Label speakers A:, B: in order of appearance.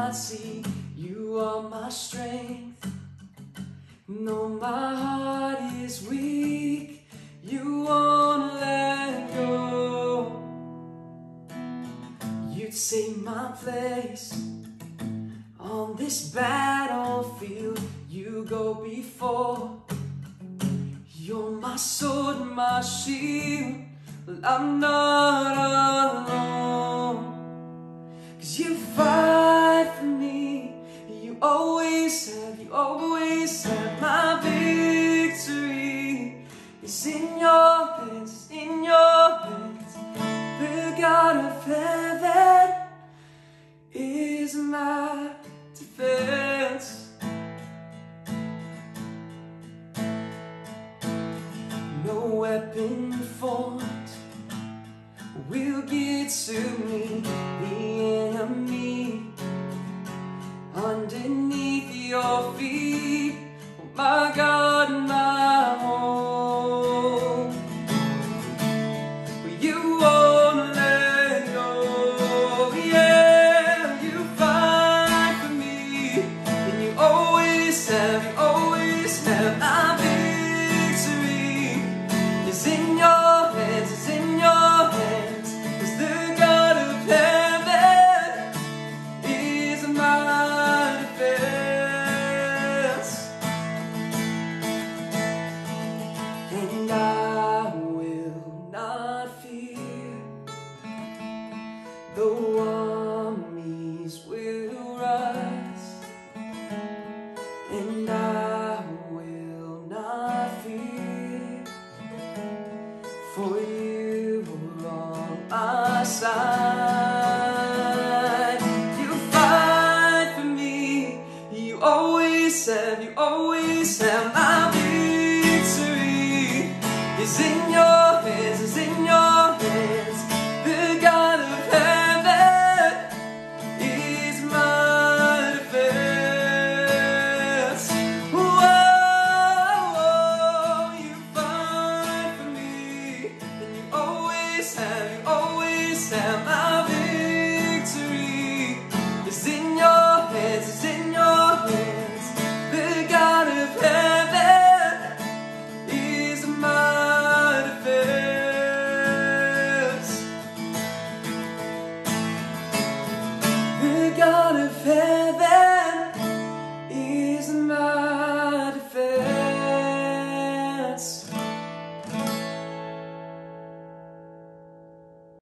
A: cannot see. You are my strength. No, my heart is weak. You won't let go. You'd take my place on this battlefield. You go before. You're my sword, my shield. Well, I'm not alone. 'Cause you fight for me. You always have my victory. It's in your hands, it's in your hands. The God of heaven is my defense. No weapon formed will get to me. The enemy underneath your feet.